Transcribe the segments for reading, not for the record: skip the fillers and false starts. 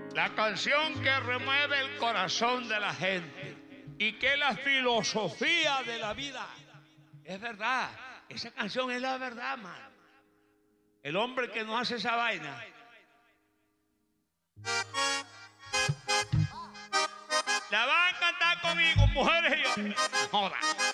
La canción que remueve el corazón de la gente y que es la filosofía de la vida. Es verdad, esa canción es la verdad, man. El hombre que no hace esa vaina. La van a cantar conmigo, mujeres y hombres. Joda.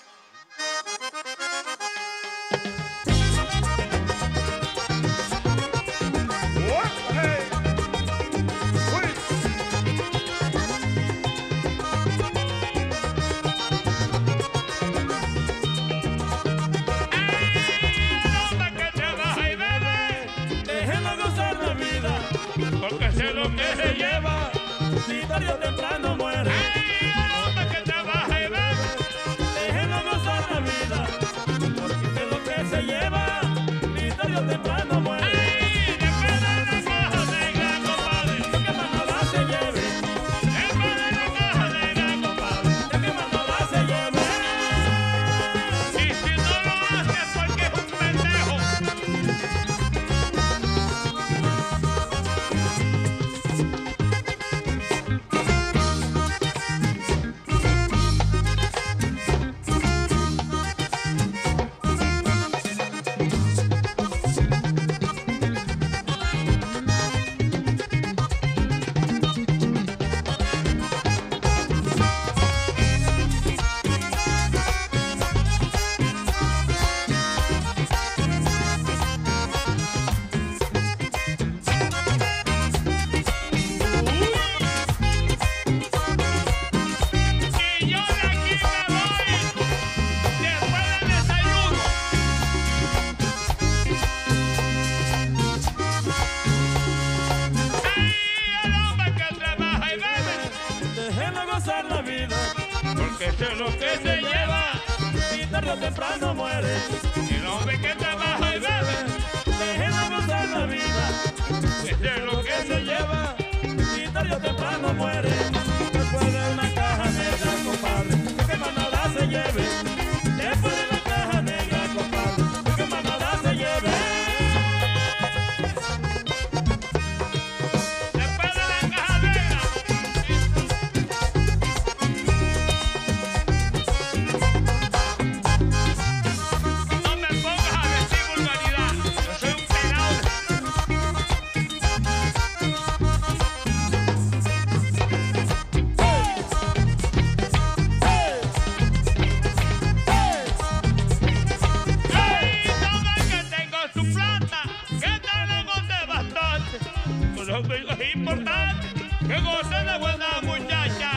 Porque sé lo que se lleva, si tarde o temprano muere. ¡Ay, el hombre que trabaja y bebe! Déjenlo gozar la vida, porque sé lo que se lleva, si tarde o temprano muere. ¡Ay, después de la caja negra, compadre! Lo que más no la se lleve, Después de la caja negra, compadre. lo que más no la se lleve. Y si no lo hace es porque es un pendejo. Y yo de aquí me voy después del desayuno. ¡Ay, el hombre que trabaja y bebe! Déjenlo gozar la vida, Porque sé lo que se lleva. si tarde o temprano muere. El hombre que trabaja y bebe. Déjenlo gozar la vida, Que sé lo que se lleva. si tarde o temprano muere. Después de una caja negra, compadre, que más nada se lleve. Después de la caja negra, compadre, que más nada se lleve. Después de la caja negra. No me pongas a decir vulgaridad. Yo soy un pelado. ¡Ay, toma que tengo su plata! Que te lo goce bastante. Por lo que es importante que goce de buena muchacha.